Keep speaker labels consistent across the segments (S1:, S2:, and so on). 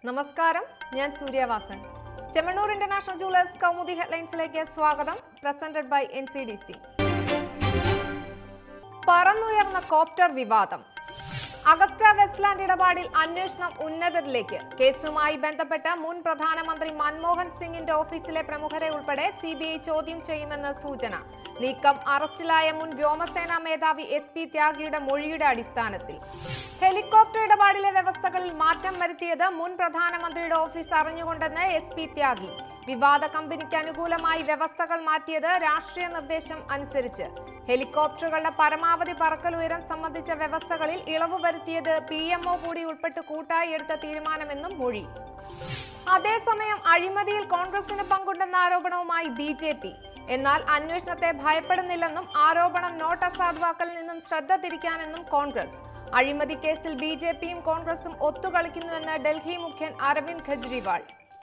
S1: നമസ്കാരം, ഞാൻ Suryavasan. Chemmannur international jewellers Kaumudi ഹെഡ്ലൈൻസിലേക്ക് സ്വാഗതം. Presented by NCDC. പറന്നുയർന്ന കോപ്റ്റർ വിവാദം. അഗസ്റ്റ വെസ്റ്റ്ലാൻഡ് ഇടപാടിൽ അന്വേഷണം ഉന്നതരിലേക്ക്. കേസുമായി ബന്ധപ്പെട്ട് മുൻ പ്രധാനമന്ത്രി മൻമോഹൻ സിംഗിന്റെ ഓഫീസിലെ പ്രമുഖരെ ഉൾപ്പെടെ CBI ചോദ്യം ചെയ്യുമെന്ന് സൂചന. നീക്കം അറസ്റ്റിലായ മുൻ വ്യോമസേനാ മേധാവി SP ത്യാഗിയുടെ മൊഴിയുടെ അടിസ്ഥാനത്തിൽ. ഹെലികോപ്റ്റർ ഇടപാടിലെ വ്യവസ്ഥകളിൽ മാറ്റം വരുത്തിയത് മുൻ പ്രധാനമന്ത്രിയുടെ ഓഫീസ് അറിഞ്ഞുകൊണ്ടെന്ന് SP ത്യാഗി. വിവാദ കമ്പനിക്ക് അനുകൂലമായി വ്യവസ്ഥകൾ മാറ്റിയത് രാഷ്ട്രീയ നിർദ്ദേശം അനുസരിച്ച്. ഹെലികോപ്റ്ററുകളുടെ പരമാവധി പറക്കൽ ഉയരം സംബന്ധിച്ച വ്യവസ്ഥകളിൽ ഇളവ് വരുത്തിയത് PMO കൂടി ഉൾപ്പെട്ട് കൂട്ടായി എടുത്ത തീരുമാനമെന്നും മൊഴി. അതേസമയം അഴിമതിയിൽ കോൺഗ്രസിന് പങ്കുണ്ടെന്ന ആരോപണവുമായി BJP. എന്നാൽ അന്വേഷണത്തെ ഭയപ്പെടുന്നില്ലെന്നും ആരോപണം നോട്ട് അസാധുവാക്കലിൽ നിന്നും ശ്രദ്ധ തിരിക്കാനെന്നും കോൺഗ്രസ്. അഴിമതി കേസിൽ BJPയും കോൺഗ്രസും ഒത്തുകളിക്കുന്നുവെന്ന് ഡൽഹി മുഖ്യൻ അരവിന്ദ് കെജ്രിവാൾ.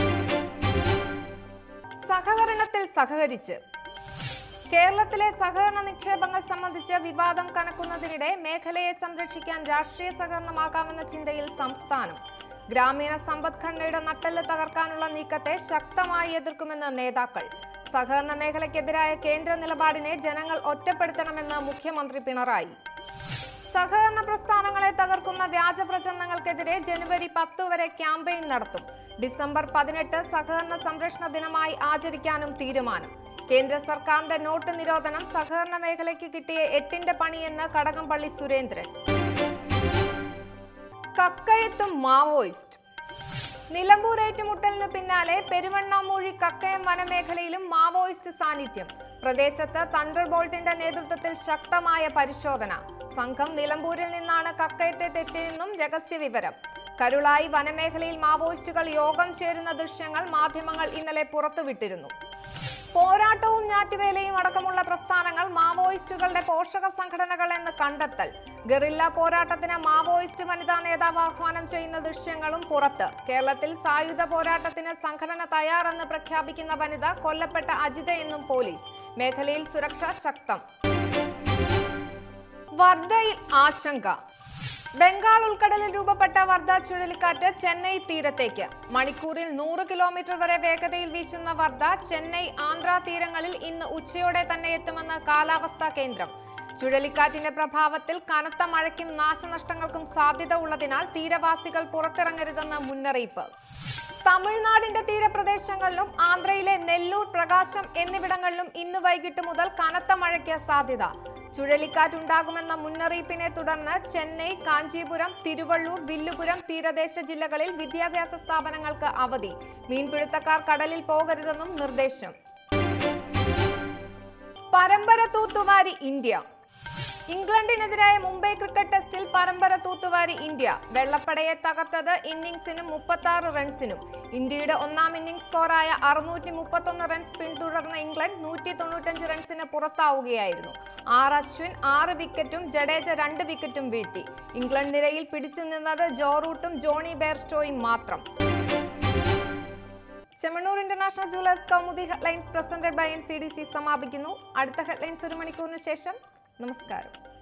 S1: സഹകരണത്തിൽ സഹകരിച്ച്. കേരളത്തിലെ സഹകരണ നിക്ഷേപങ്ങൾ സംബന്ധിച്ച് വിവാദം കനക്കുന്നതിനിടെ മേഖലയെ സംരക്ഷിക്കാൻ രാഷ്ട്രീയ സഹകരണമാകാമെന്ന ചിന്തയിൽ സംസ്ഥാനം. ഗ്രാമീണ സമ്പദ്ഘടനയുടെ നട്ടെല്ല് തകർക്കാനുള്ള നീക്കത്തെ ശക്തമായി എതിർക്കുമെന്ന് നേതാക്കൾ. സഹകരണ മേഖലയ്ക്കെതിരായ കേന്ദ്ര നിലപാടിനെ ജനങ്ങൾ ഒറ്റപ്പെടുത്തണമെന്ന് മുഖ്യമന്ത്രി പിണറായി. സഹകരണ പ്രസ്ഥാനങ്ങളെ തകർക്കുന്ന വ്യാജ പ്രചരണങ്ങൾക്കെതിരെ ജനുവരി 10 വരെ ക്യാമ്പയിൻ നടത്തും. ഡിസംബർ 18 സഹകരണ സംരക്ഷണ ദിനമായി ആചരിക്കാനും തീരുമാനം. കേന്ദ്ര സർക്കാരിന്റെ നോട്ട് നിരോധനം സഹകരണ മേഖലയ്ക്ക് കിട്ടിയ 8ന്റെ പണിയെന്ന് കടകംപള്ളി സുരേന്ദ്രൻ. കക്കയത്തും മാവോയിസ്റ്റ്. നിലമ്പൂർ ഏറ്റുമുട്ടലിന് പിന്നാലെ പെരുവണ്ണാമൂഴി കക്കയം വനമേഖലയിലും മാവോയിസ്റ്റ് സാന്നിധ്യം. പ്രദേശത്ത് തണ്ടർബോൾട്ടിന്റെ നേതൃത്വത്തിൽ ശക്തമായ പരിശോധന. സംഘം നിലമ്പൂരിൽ നിന്നാണ് കക്കയത്തെ തെറ്റിയെന്നും രഹസ്യ വിവരം. കരുളായി വനമേഖലയിൽ മാവോയിസ്റ്റുകൾ യോഗം ചേരുന്ന ദൃശ്യങ്ങൾ മാധ്യമങ്ങൾ ഇന്നലെ പുറത്തുവിട്ടിരുന്നു. പോരാട്ടവും ഞാറ്റുവേലയും അടക്കമുള്ള പ്രസ്ഥാനങ്ങൾ മാവോയിസ്റ്റുകളുടെ പോഷക സംഘടനകൾ എന്ന് കണ്ടെത്തൽ. ഗറില്ല പോരാട്ടത്തിന് മാവോയിസ്റ്റ് വനിതാ നേതാവ് ആഹ്വാനം ചെയ്യുന്ന ദൃശ്യങ്ങളും പുറത്ത്. കേരളത്തിൽ സായുധ പോരാട്ടത്തിന് സംഘടന തയ്യാറെന്ന് പ്രഖ്യാപിക്കുന്ന വനിത കൊല്ലപ്പെട്ട അജിതയെന്നും പോലീസ്. മേഖലയിൽ സുരക്ഷ ശക്തം. വർധയിൽ ആശങ്ക. ബംഗാൾ ഉൾക്കടലിൽ രൂപപ്പെട്ട വർധ ചുഴലിക്കാറ്റ് ചെന്നൈ തീരത്തേക്ക്. മണിക്കൂറിൽ 100 കിലോമീറ്റർ വരെ വേഗതയിൽ വീശുന്ന വർധ ചെന്നൈ ആന്ധ്ര തീരങ്ങളിൽ ഇന്ന് ഉച്ചയോടെ തന്നെ എത്തുമെന്ന് കാലാവസ്ഥാ കേന്ദ്രം. ചുഴലിക്കാറ്റിന്റെ പ്രഭാവത്തിൽ കനത്ത മഴയ്ക്കും നാശനഷ്ടങ്ങൾക്കും സാധ്യത ഉള്ളതിനാൽ തീരവാസികൾ പുറത്തിറങ്ങരുതെന്ന് മുന്നറിയിപ്പ്. തമിഴ്നാടിന്റെ തീരപ്രദേശങ്ങളിലും ആന്ധ്രയിലെ നെല്ലൂർ, പ്രകാശം എന്നിവിടങ്ങളിലും ഇന്ന് വൈകിട്ട് മുതൽ കനത്ത മഴയ്ക്ക് സാധ്യത. ചുഴലിക്കാറ്റുണ്ടാകുമെന്ന മുന്നറിയിപ്പിനെ തുടർന്ന് ചെന്നൈ, കാഞ്ചീപുരം, തിരുവള്ളൂർ, വില്ലുപുരം തീരദേശ ജില്ലകളിൽ വിദ്യാഭ്യാസ സ്ഥാപനങ്ങൾക്ക് അവധി. മീൻപിടുത്തക്കാർ കടലിൽ പോകരുതെന്നും നിർദ്ദേശം. പരമ്പര തൂത്തുവാരി ഇന്ത്യ. ഇംഗ്ലണ്ടിനെതിരായ മുംബൈ ക്രിക്കറ്റ് ടെസ്റ്റിൽ പരമ്പര തൂത്തുവാരി ഇന്ത്യ. വെള്ളപ്പടയെ തകർത്തത് ഇന്നിംഗ്സിന് 36 റൺസിനും. ഇന്ത്യയുടെ ഒന്നാം ഇന്നിംഗ്സ് സ്കോറായ 631 റൺസ് പിന്തുടർന്ന ഇംഗ്ലണ്ട് 195 റൺസിന് പുറത്താവുകയായിരുന്നു. അശ്വിൻ 6 വിക്കറ്റും ജഡേജ 2 വിക്കറ്റും വീഴ്ത്തി. ഇംഗ്ലണ്ട് നിരയിൽ പിടിച്ചു നിന്നത് ജോ റൂട്ടും ജോണി ബെയർസ്റ്റോയും മാത്രം. Chemmannur international jewellers Kaumudi headlines presented by NCDC സമാപിക്കുന്നു. അടുത്ത ഹെഡ്ലൈൻസ് 1 മണിക്കൂറിന് ശേഷം. നമസ്കാരം.